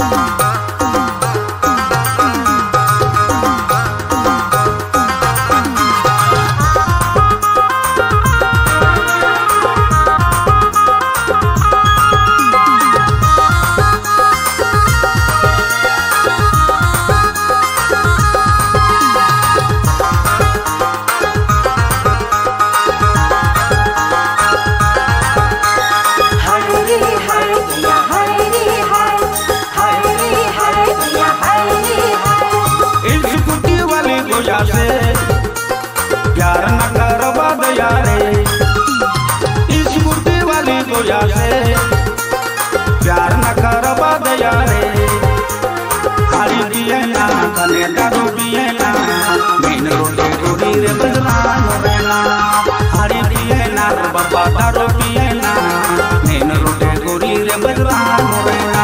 प्यार न करवा दया रे, इस बुढ़ी वाली गोया से प्यार न करवा दया रे। खाली दिए ना कने दारू पिए ना, मेन रोटी गोरी रे बजरान रेना। खाली दिए ना बाबा दारू पिए ना, मेन रोटी गोरी रे बजरान रेना।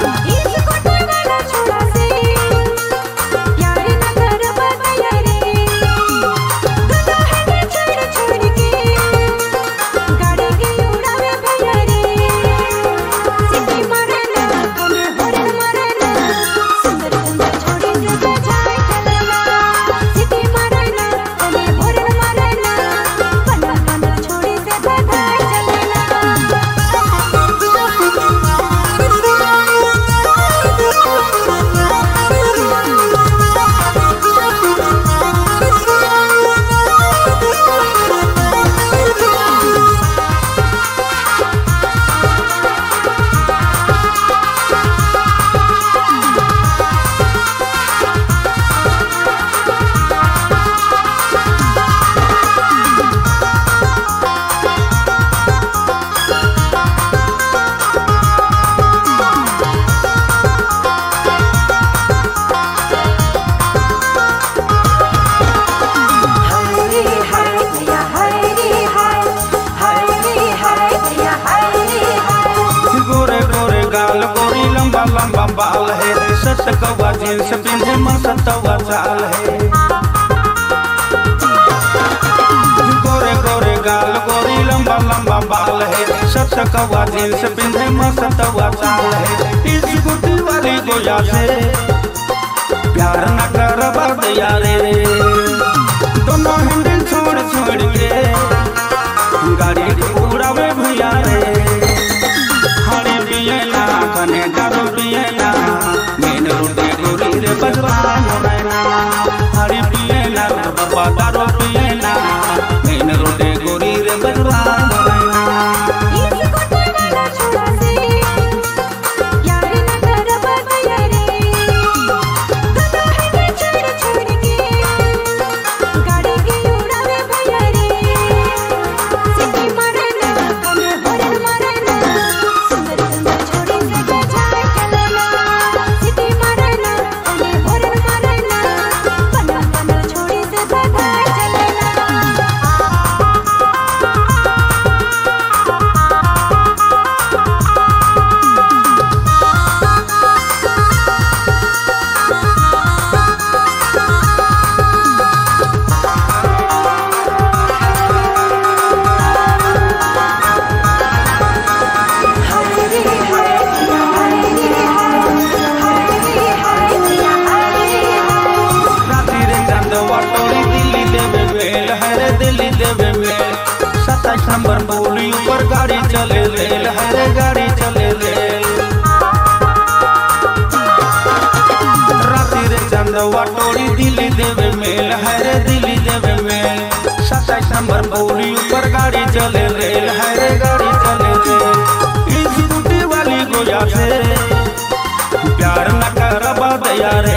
लंबा बाल है, सत कौवा जींस पिंधे मसतवा चाल है। गोरे गोरे गाल गोरी लंबा लंबा बाल है, सत कौवा जींस पिंधे मसतवा चाल है। इस गुड्डी वाली गोया से प्यार न करवा दया रे। दोनों हैंडल छोड़ छोड़ के गाड़ी उड़ावे भैया रे। हरी पिए ना कने दारू पिए ना, मेन रोटी गोरी रे बजरान रेना। हरी पिए ना बाबा दारू पिए ना, मेन रोटी गोरी रे बजरान रेना। नंबर बोली ऊपर गाड़ी चले ले, हरे गाड़ी चले ले। राती रे चंदवा टोरी दिल्ली देवे मेल, हरे दिल्ली देवे मेल। 27 नंबर बोली ऊपर गाड़ी चले ले, हरे गाड़ी चले ले। इस बूटी वाली गोया से प्यार न करवा दया रे।